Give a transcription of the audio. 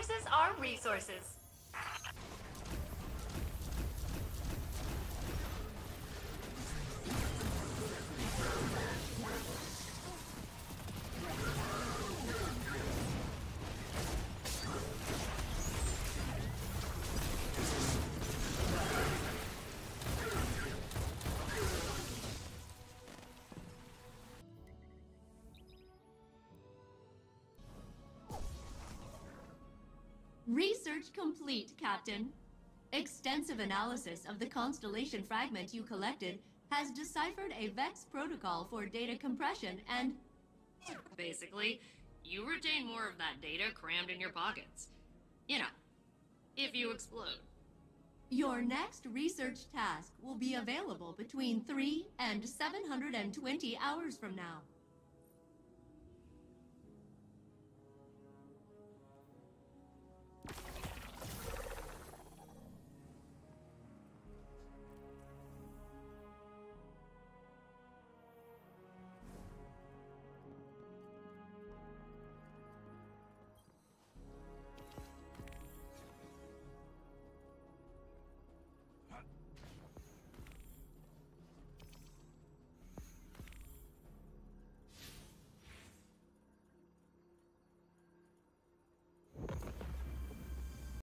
Resources are resources. Research complete, Captain. Extensive analysis of the constellation fragment you collected has deciphered a VEX protocol for data compression and... Basically, you retain more of that data crammed in your pockets. You know, if you explode. Your next research task will be available between 3 and 720 hours from now.